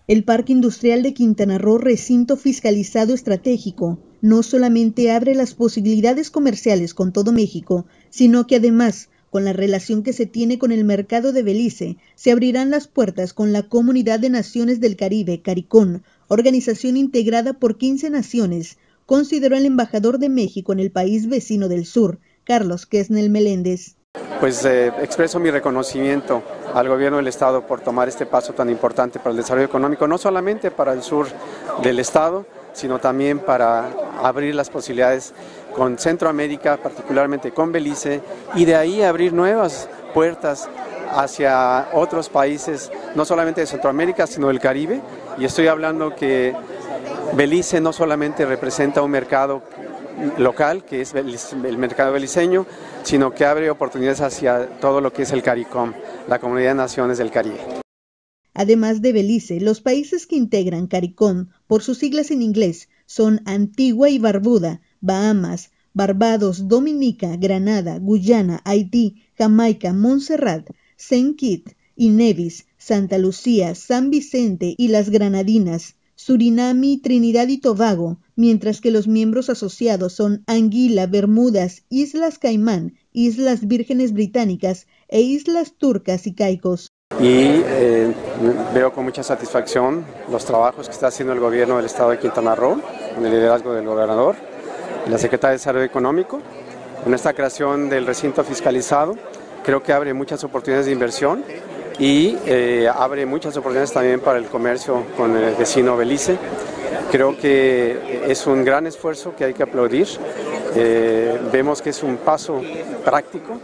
El Parque Industrial de Quintana Roo, recinto fiscalizado estratégico, no solamente abre las posibilidades comerciales con todo México, sino que además, con la relación que se tiene con el mercado de Belice, se abrirán las puertas con la Comunidad de Naciones del Caribe, CARICOM, organización integrada por 15 naciones, consideró el embajador de México en el país vecino del sur, Carlos Quesnel Meléndez. Pues expreso mi reconocimiento al gobierno del estado por tomar este paso tan importante para el desarrollo económico, no solamente para el sur del estado, sino también para abrir las posibilidades con Centroamérica, particularmente con Belice, y de ahí abrir nuevas puertas hacia otros países, no solamente de Centroamérica, sino del Caribe. Y estoy hablando que Belice no solamente representa un mercado local, que es el mercado beliceño, sino que abre oportunidades hacia todo lo que es el CARICOM, la Comunidad de Naciones del Caribe. Además de Belice, los países que integran CARICOM, por sus siglas en inglés, son Antigua y Barbuda, Bahamas, Barbados, Dominica, Granada, Guyana, Haití, Jamaica, Montserrat, Saint Kitts y Nevis, Santa Lucía, San Vicente y las Granadinas, Surinam, Trinidad y Tobago, mientras que los miembros asociados son Anguila, Bermudas, Islas Caimán, Islas Vírgenes Británicas e Islas Turcas y Caicos. Y veo con mucha satisfacción los trabajos que está haciendo el gobierno del estado de Quintana Roo, con el liderazgo del gobernador y la secretaria de Desarrollo Económico, con esta creación del recinto fiscalizado. Creo que abre muchas oportunidades de inversión y abre muchas oportunidades también para el comercio con el vecino Belice. Creo que es un gran esfuerzo que hay que aplaudir. Vemos que es un paso práctico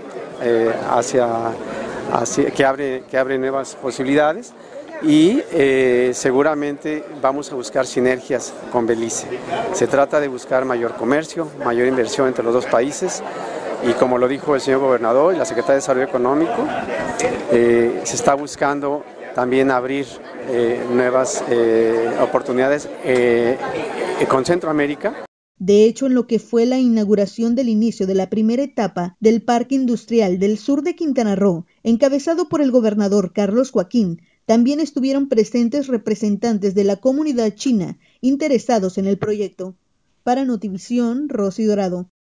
que abre nuevas posibilidades y seguramente vamos a buscar sinergias con Belice. Se trata de buscar mayor comercio, mayor inversión entre los dos países. Y como lo dijo el señor gobernador y la secretaria de Desarrollo Económico, se está buscando también abrir nuevas oportunidades con Centroamérica. De hecho, en lo que fue la inauguración del inicio de la primera etapa del Parque Industrial del Sur de Quintana Roo, encabezado por el gobernador Carlos Joaquín, también estuvieron presentes representantes de la comunidad china interesados en el proyecto. Para Notivisión, Rosy Dorado.